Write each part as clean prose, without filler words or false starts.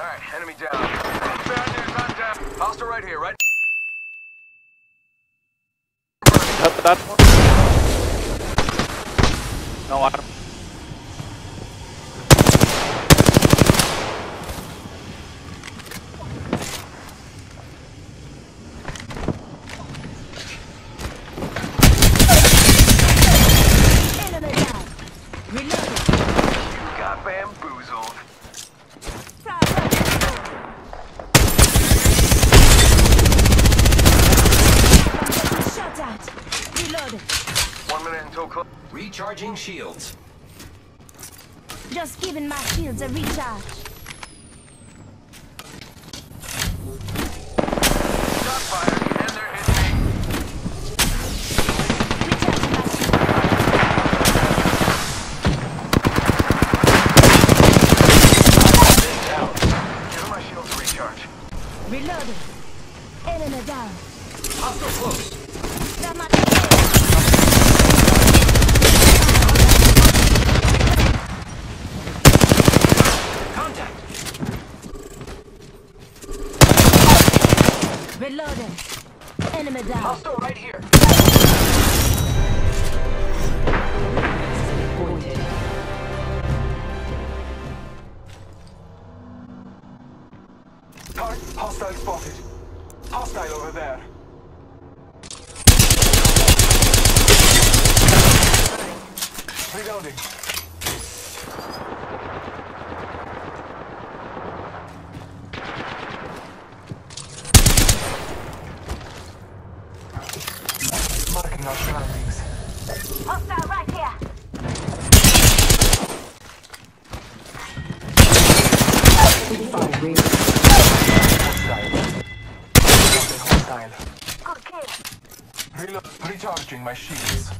Alright, enemy down. Bad news on down. Hostile right here, right? That one. No arm. Got bamboozled. Shot at. Reloaded. 1 minute until close. Recharging shields. Just giving my shields a recharge. Shot fired, and they're hitting me. Recharging my shield. Down. Give my shield to recharge. Reloaded. Enemy down. Hostile close. Got my Contact. Reloading. Enemy down. Hostile right here. Hostile spotted. Hostile over there. Reloading. Marking our surroundings. Hostile right here. Hostile. Good kill. Recharging my shields.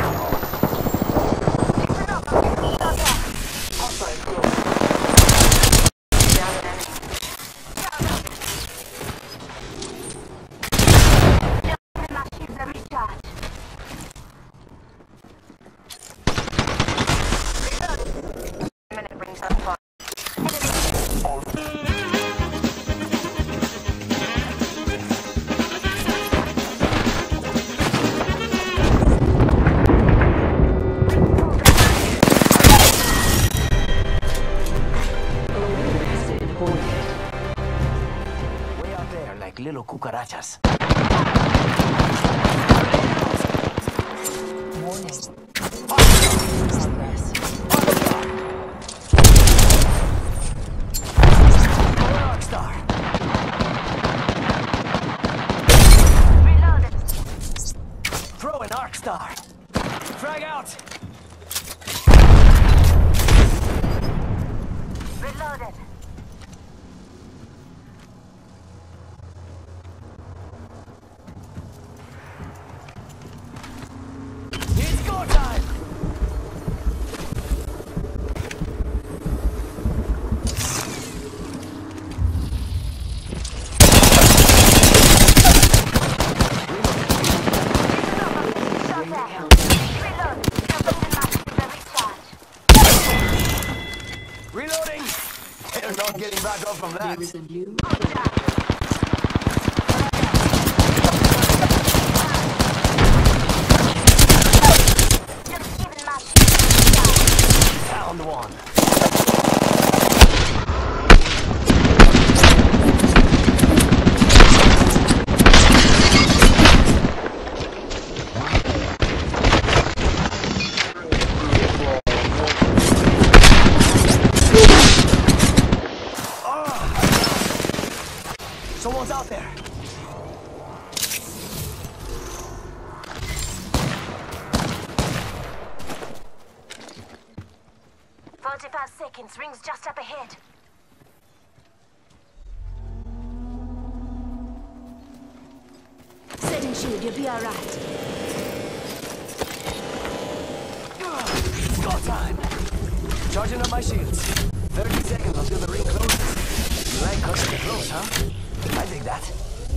Hostile close. My shields a recharge. Minute brings up fun. Way out there like little cucarachas. Rockstar. Reloaded. Throw an arc star. Frag out. Reloaded. It's go time. Reloading. They're not getting back up from that. Found one. Someone's out there. Seconds, rings just up ahead. Setting shield, you'll be alright. Go time. Charging up my shields. 30 seconds until the ring closes. You like cutting it close, huh? I dig that.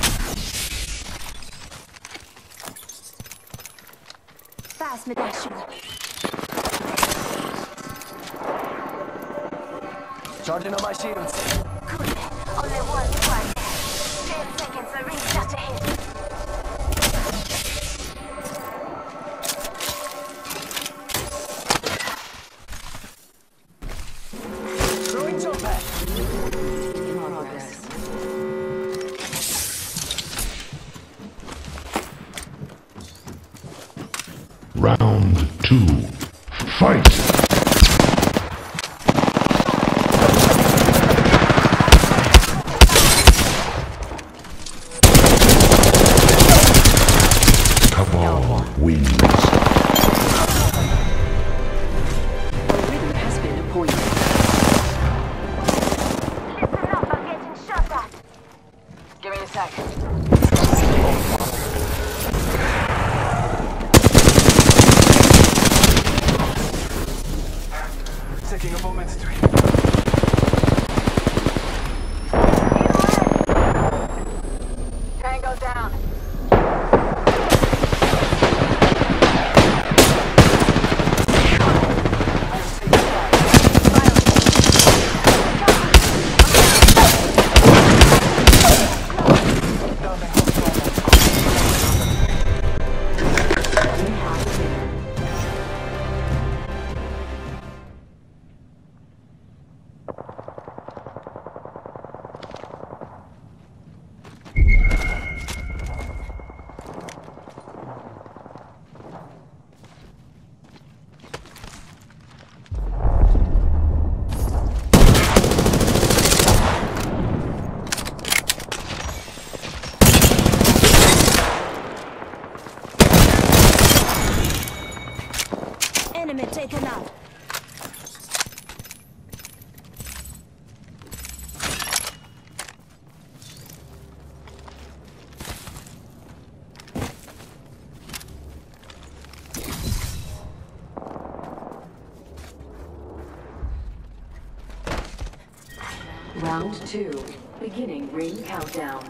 Pass me that shield. Charging up my shields. Good. Only one squad left. 10 seconds, the ring's just ahead. Throwing jump pad. Round 2. Fight! Cabal wins. A rhythm has been appointed. Listen up, I'm getting shot at. Give me a sec. Setting up moment 3. Tango down. Enemy taken out. Round 2. Beginning ring countdown.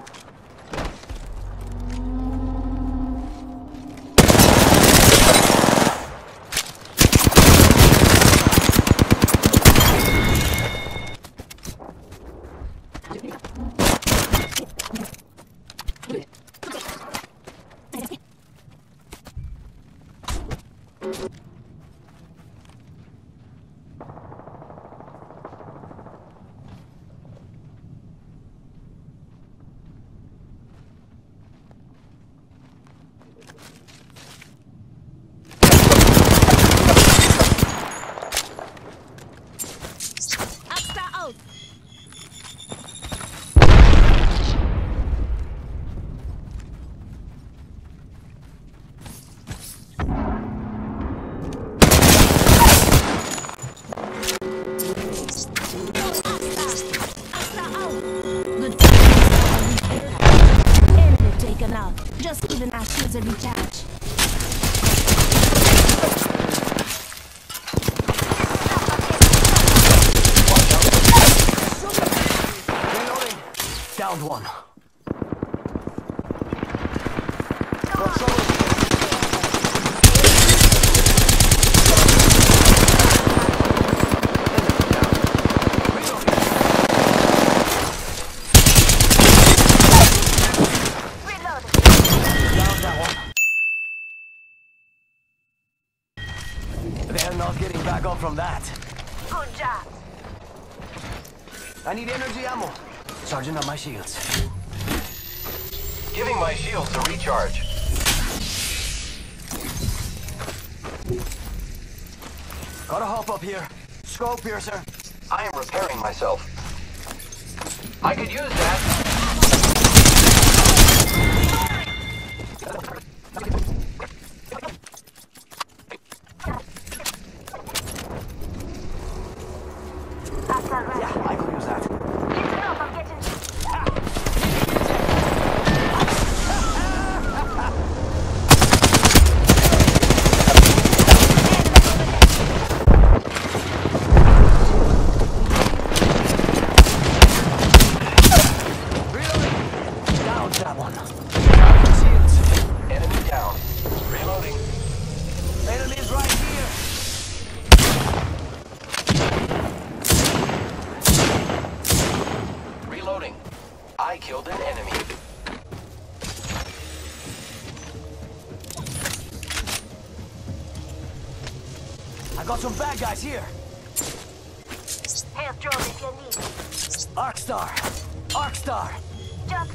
Asta out. Asta out. Good. Enemy taken out. Just giving our shields a recharge. Reloading. Downed one. They're not getting back up from that. Good job. I need energy ammo. Charging up my shields. Giving my shields a recharge. Gotta hop up here. Scope piercer. I am repairing myself. I could use that. Yeah, I could use that. Listen up, I'm getting... killed an enemy. I got some bad guys here. Health drone if you need it. Arcstar! Arcstar! Just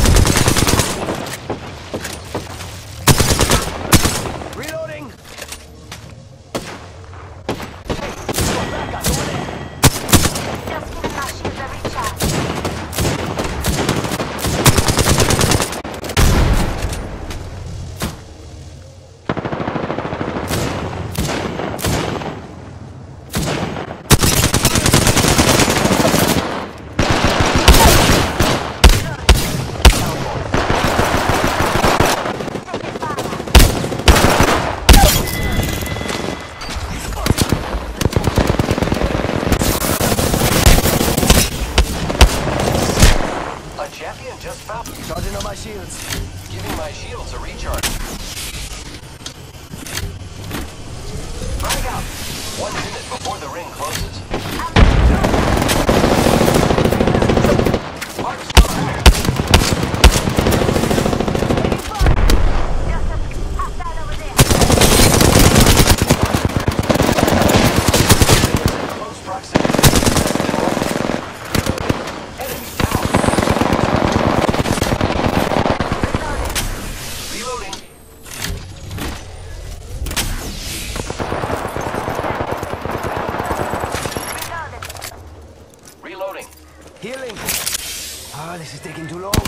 Reloading! Hey, some bad guys over there! just giving my shields a recharge. Champion just found. Charging on my shields. Giving my shields a recharge. Frag out. 1 minute before the ring closes. Mark's still there. Just hostile over there. Close proximity. Enemy down. Reloading. Reloading. Healing! Oh, this is taking too long.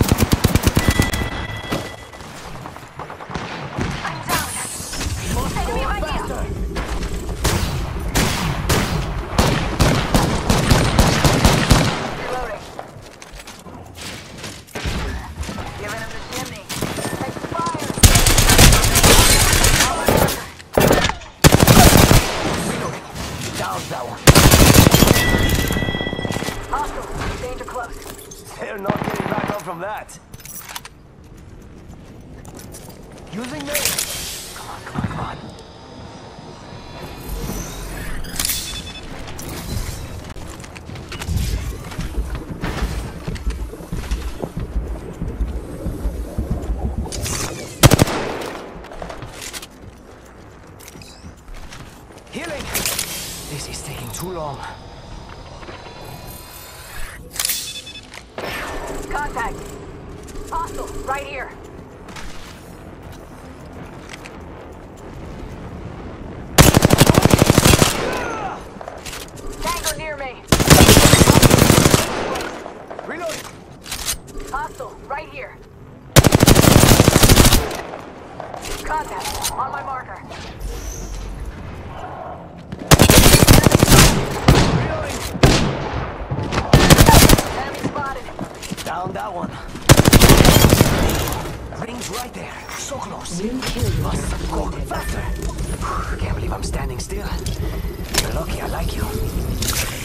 I'm down. Enemy right here. Faster! Reloading. Giving him the shimmy. Expired. Reloading! Down that one. Hostile. Danger close. They're not getting back up from that. Using me! Come on, come on, come on. Healing! This is taking too long. Contact. Hostile. Right here. Tango near me. Reloading! Hostile. Right here. Contact. On my marker. Reloading! Enemy spotted. Down that one. Ring's right there. So close. New kill Must leader go appointed. faster. Can't believe I'm standing still. You're lucky I like you.